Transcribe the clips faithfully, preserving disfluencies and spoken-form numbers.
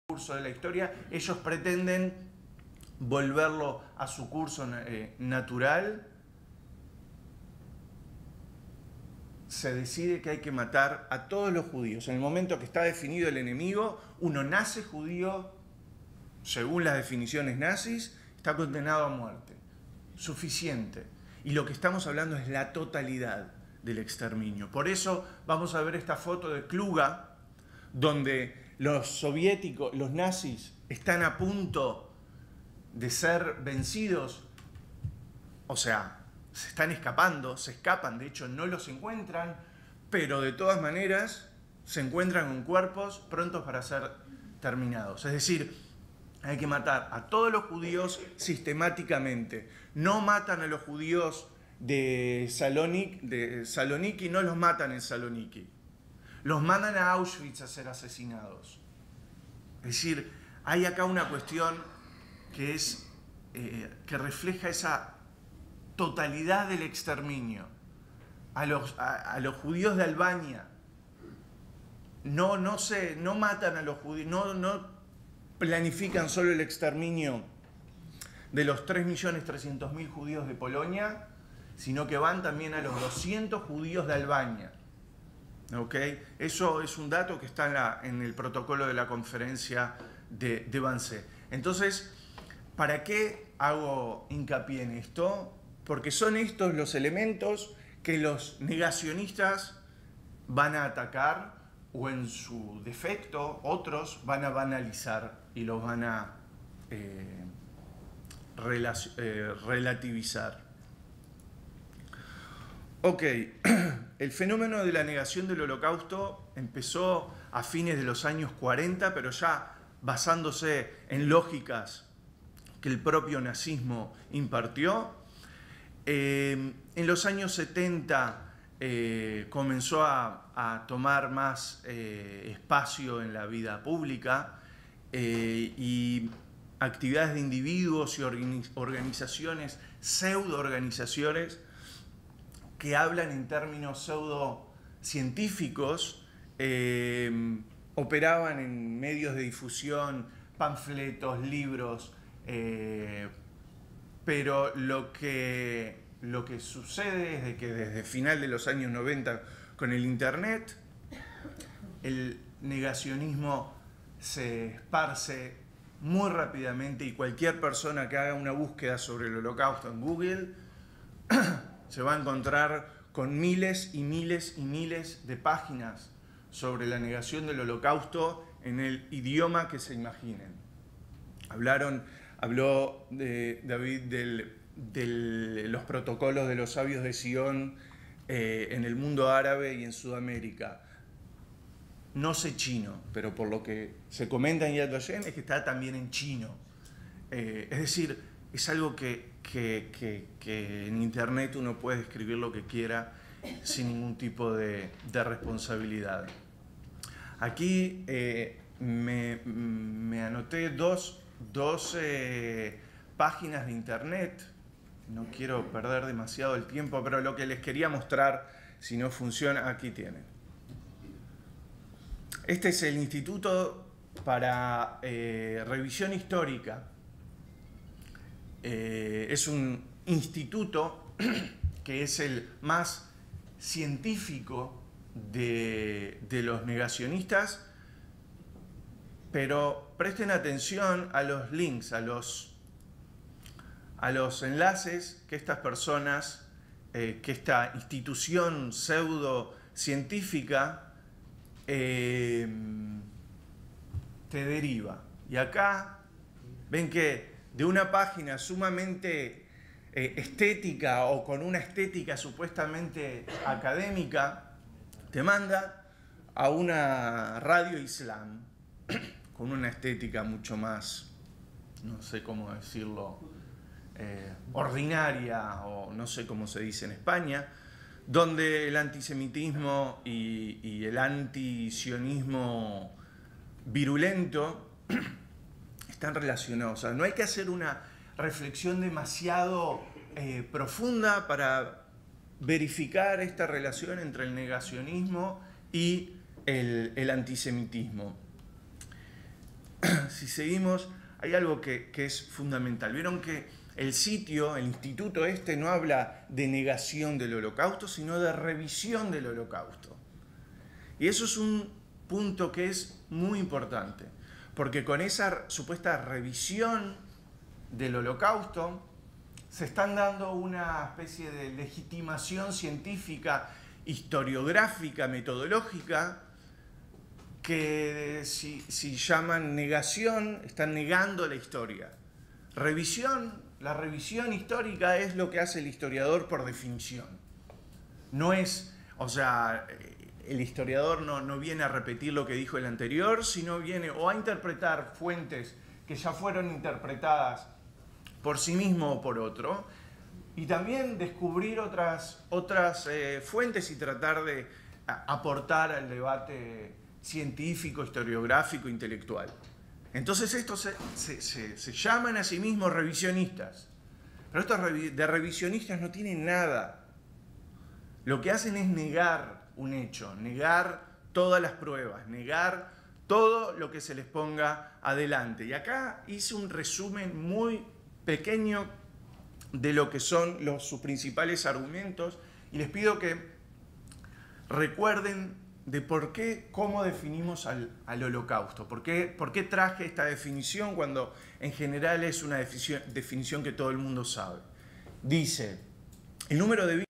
curso de la historia, ellos pretenden volverlo a su curso eh, natural. Se decide que hay que matar a todos los judíos. En el momento que está definido el enemigo, uno nace judío, según las definiciones nazis, está condenado a muerte. Suficiente. Y lo que estamos hablando es la totalidad del exterminio. Por eso vamos a ver esta foto de Kluga, donde los soviéticos, los nazis, están a punto de ser vencidos, o sea, se están escapando, se escapan, de hecho no los encuentran, pero de todas maneras se encuentran con cuerpos prontos para ser terminados. Es decir, hay que matar a todos los judíos sistemáticamente. No matan a los judíos de Saloniki, de Saloniki no los matan en Saloniki. Los mandan a Auschwitz a ser asesinados. Es decir, hay acá una cuestión que, es, eh, que refleja esa totalidad del exterminio. A los, a, a los judíos de Albania no, no, se, no matan a los judíos, no, no planifican solo el exterminio de los tres millones trescientos mil judíos de Polonia, sino que van también a los doscientos judíos de Albania. ¿Okay? Eso es un dato que está en, la, en el protocolo de la conferencia de, de Wannsee. Entonces, ¿para qué hago hincapié en esto? Porque son estos los elementos que los negacionistas van a atacar, o en su defecto otros van a banalizar y los van a eh, eh, relativizar. Ok, el fenómeno de la negación del Holocausto empezó a fines de los años cuarenta, pero ya basándose en lógicas que el propio nazismo impartió. Eh, en los años setenta eh, comenzó a, a tomar más eh, espacio en la vida pública eh, y actividades de individuos y organizaciones, pseudo-organizaciones, que hablan en términos pseudocientíficos, eh, operaban en medios de difusión, panfletos, libros, eh, pero lo que, lo que sucede es de que desde el final de los años noventa con el Internet, el negacionismo se esparce muy rápidamente y cualquier persona que haga una búsqueda sobre el Holocausto en Google se va a encontrar con miles y miles y miles de páginas sobre la negación del Holocausto en el idioma que se imaginen. Hablaron, habló de, David de del, los protocolos de los sabios de Sion eh, en el mundo árabe y en Sudamérica. No sé chino, pero por lo que se comenta en Yad Vashem es que está también en chino. Eh, es decir, es algo que, que, que, que en Internet uno puede escribir lo que quiera sin ningún tipo de, de responsabilidad. Aquí eh, me, me anoté dos, dos eh, páginas de Internet. No quiero perder demasiado el tiempo, pero lo que les quería mostrar, si no funciona, aquí tienen. Este es el Instituto para eh, Revisión Histórica. Eh, es un instituto que es el más científico de, de los negacionistas, pero presten atención a los links, a los, a los enlaces que estas personas, eh, que esta institución pseudocientífica eh, te deriva. Y acá ven que de una página sumamente eh, estética o con una estética supuestamente académica, te manda a una radio islam con una estética mucho más, no sé cómo decirlo, eh, ordinaria, o no sé cómo se dice en España, donde el antisemitismo y, y el antisionismo virulento están relacionados. O sea, no hay que hacer una reflexión demasiado eh, profunda para verificar esta relación entre el negacionismo y el, el antisemitismo. si seguimos, hay algo que, que es fundamental. Vieron que el sitio, el instituto este, no habla de negación del holocausto, sino de revisión del holocausto. Y eso es un punto que es muy importante, porque con esa supuesta revisión del holocausto se están dando una especie de legitimación científica, historiográfica, metodológica, que si, si llaman negación, están negando la historia. Revisión, la revisión histórica es lo que hace el historiador por definición. No es, o sea, el historiador no, no viene a repetir lo que dijo el anterior, sino viene o a interpretar fuentes que ya fueron interpretadas por sí mismo o por otro, y también descubrir otras, otras eh, fuentes y tratar de a, aportar al debate científico, historiográfico, intelectual. Entonces estos se, se, se, se llaman a sí mismos revisionistas, pero estos revi de revisionistas no tienen nada. Lo que hacen es negar un hecho, negar todas las pruebas, negar todo lo que se les ponga adelante. Y acá hice un resumen muy pequeño de lo que son los, sus principales argumentos, y les pido que recuerden de por qué, cómo definimos al, al holocausto, por qué, por qué traje esta definición cuando en general es una definición, definición que todo el mundo sabe. Dice, el número de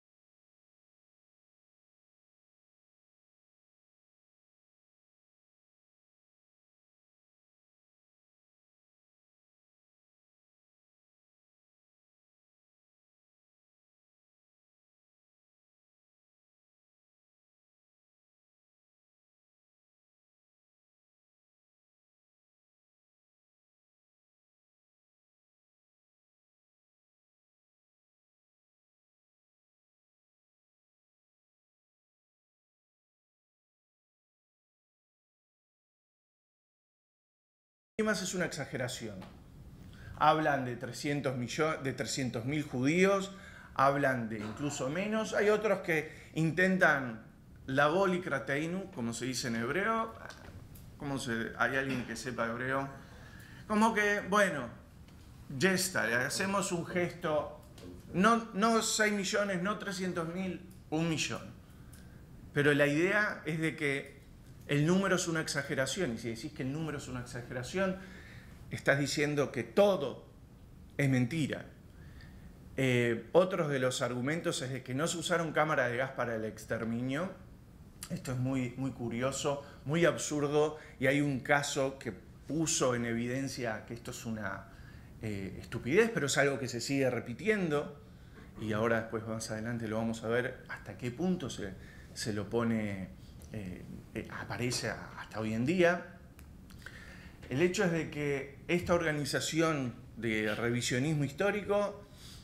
víctimas es una exageración. Hablan de trescientos millones, de trescientos mil judíos, hablan de incluso menos. Hay otros que intentan la bolikrateinu, como se dice en hebreo. ¿Cómo se, ¿Hay alguien que sepa hebreo? Como que, bueno, ya está, le hacemos un gesto, no, no seis millones, no trescientos mil, un millón. Pero la idea es de que el número es una exageración, y si decís que el número es una exageración, estás diciendo que todo es mentira. Eh, otros de los argumentos es de que no se usaron cámaras de gas para el exterminio. Esto es muy, muy curioso, muy absurdo, y hay un caso que puso en evidencia que esto es una eh, estupidez, pero es algo que se sigue repitiendo, y ahora después más adelante lo vamos a ver hasta qué punto se, se lo pone, eh, eh, aparece hasta hoy en día. El hecho es de que esta organización de revisionismo histórico,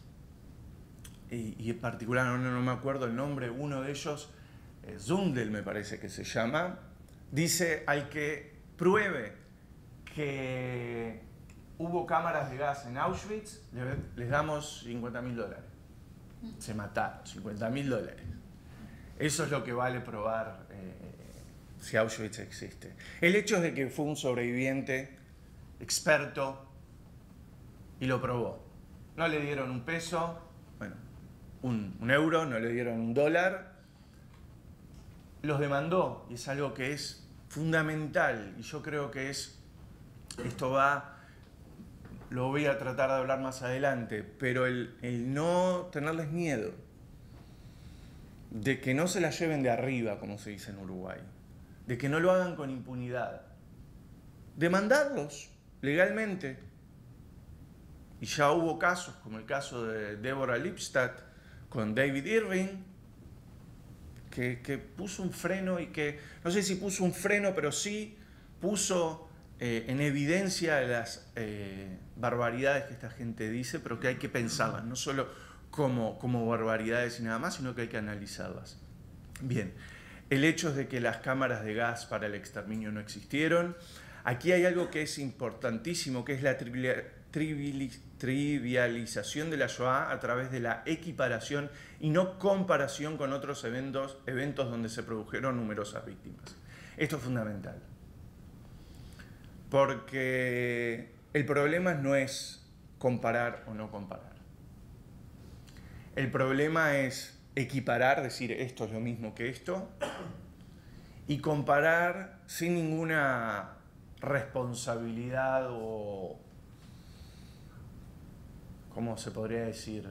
y, y en particular no, no me acuerdo el nombre, uno de ellos, eh, Zundel me parece que se llama, dice al que pruebe que hubo cámaras de gas en Auschwitz, les damos cincuenta mil dólares. Se mataron, cincuenta mil dólares. Eso es lo que vale probar eh, si Auschwitz existe. El hecho es de que fue un sobreviviente experto y lo probó. No le dieron un peso, bueno, un, un euro, no le dieron un dólar. Los demandó, y es algo que es fundamental, y yo creo que es, esto va, lo voy a tratar de hablar más adelante, pero el, el no tenerles miedo de que no se la lleven de arriba, como se dice en Uruguay, de que no lo hagan con impunidad, demandarlos legalmente. Y ya hubo casos, como el caso de Deborah Lipstadt con David Irving, que, que puso un freno, y que, no sé si puso un freno, pero sí puso eh, en evidencia las eh, barbaridades que esta gente dice, pero que hay que pensarlas, no solo como, como barbaridades y nada más, sino que hay que analizarlas. Bien, el hecho es de que las cámaras de gas para el exterminio no existieron. Aquí hay algo que es importantísimo, que es la trivialización de la Shoah a través de la equiparación y no comparación con otros eventos, eventos donde se produjeron numerosas víctimas. Esto es fundamental. Porque el problema no es comparar o no comparar. El problema es equiparar, decir esto es lo mismo que esto, y comparar sin ninguna responsabilidad o, ¿cómo se podría decir?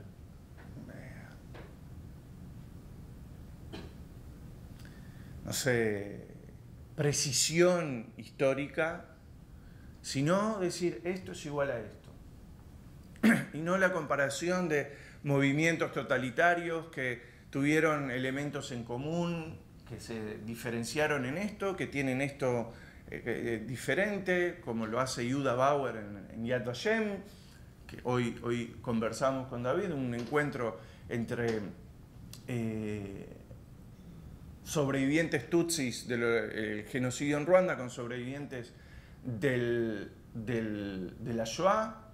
No sé, precisión histórica, sino decir esto es igual a esto. Y no la comparación de movimientos totalitarios que tuvieron elementos en común, que se diferenciaron en esto, que tienen esto eh, eh, diferente, como lo hace Yehuda Bauer en, en Yad Vashem, que hoy, hoy conversamos con David, un encuentro entre eh, sobrevivientes tutsis del genocidio en Ruanda con sobrevivientes del, del, de la Shoah.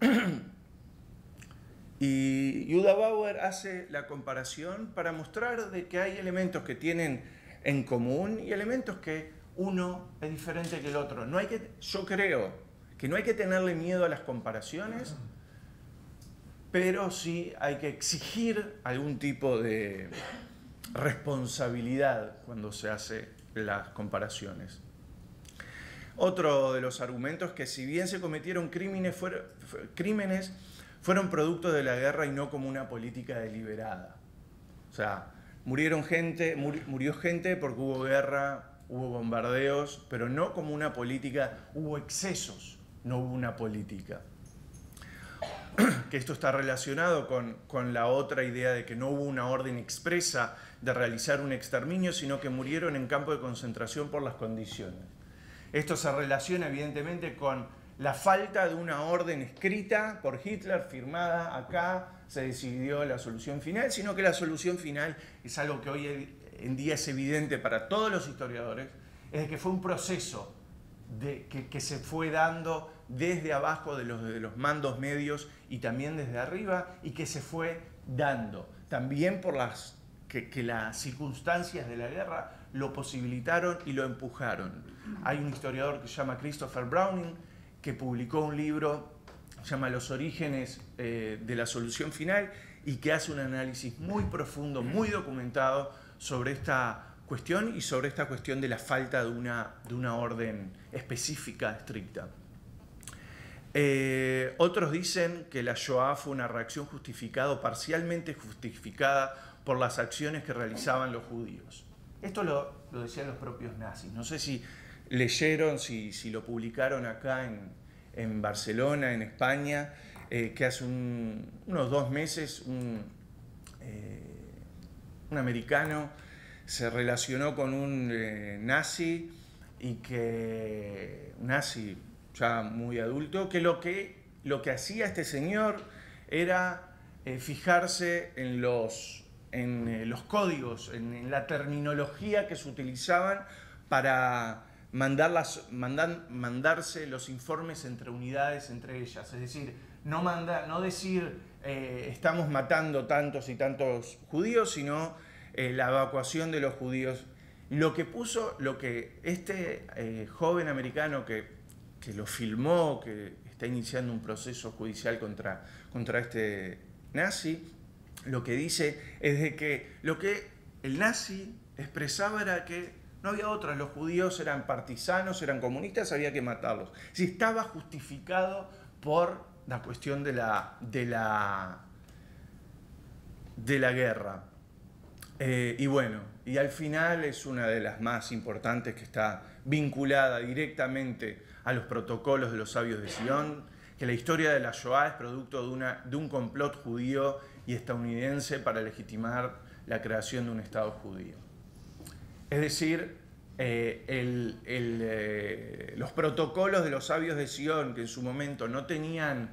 Y Yehuda Bauer hace la comparación para mostrar de que hay elementos que tienen en común y elementos que uno es diferente que el otro. No hay que, yo creo que no hay que tenerle miedo a las comparaciones, pero sí hay que exigir algún tipo de responsabilidad cuando se hace las comparaciones. Otro de los argumentos es que si bien se cometieron crímenes, fueron, crímenes fueron producto de la guerra y no como una política deliberada. O sea, murieron gente, mur, murió gente porque hubo guerra, hubo bombardeos, pero no como una política, hubo excesos, no hubo una política. Que esto está relacionado con, con la otra idea de que no hubo una orden expresa de realizar un exterminio, sino que murieron en campo de concentración por las condiciones. Esto se relaciona evidentemente con la falta de una orden escrita por Hitler, firmada acá, se decidió la solución final, sino que la solución final es algo que hoy en día es evidente para todos los historiadores, es de que fue un proceso de, que, que se fue dando desde abajo de los, de los mandos medios y también desde arriba, y que se fue dando también por las que, que las circunstancias de la guerra lo posibilitaron y lo empujaron. Hay un historiador que se llama Christopher Browning, que publicó un libro, se llama Los orígenes eh, de la solución final, y que hace un análisis muy profundo, muy documentado sobre esta cuestión y sobre esta cuestión de la falta de una, de una orden específica, estricta. Eh, otros dicen que la Shoah fue una reacción justificada o parcialmente justificada por las acciones que realizaban los judíos. Esto lo, lo decían los propios nazis. No sé si leyeron, si, si lo publicaron acá en, en Barcelona, en España, eh, que hace un, unos dos meses un, eh, un americano se relacionó con un eh, nazi, y que un nazi ya muy adulto, que lo que, lo que hacía este señor era eh, fijarse en los, en, eh, los códigos, en, en la terminología que se utilizaban para mandar las, mandan, mandarse los informes entre unidades, entre ellas. Es decir, no, manda, no decir eh, estamos matando tantos y tantos judíos, sino eh, la evacuación de los judíos. Lo que puso, lo que este eh, joven americano que, que lo filmó, que está iniciando un proceso judicial contra, contra este nazi, lo que dice es de que lo que el nazi expresaba era que no había otra, los judíos eran partisanos, eran comunistas, había que matarlos. Si estaba justificado por la cuestión de la, de la, de la guerra. Eh, y bueno, y al final es una de las más importantes, que está vinculada directamente a los protocolos de los sabios de Sion, que la historia de la Shoah es producto de, una, de un complot judío y estadounidense para legitimar la creación de un Estado judío. Es decir, eh, el, el, eh, los protocolos de los sabios de Sion, que en su momento no tenían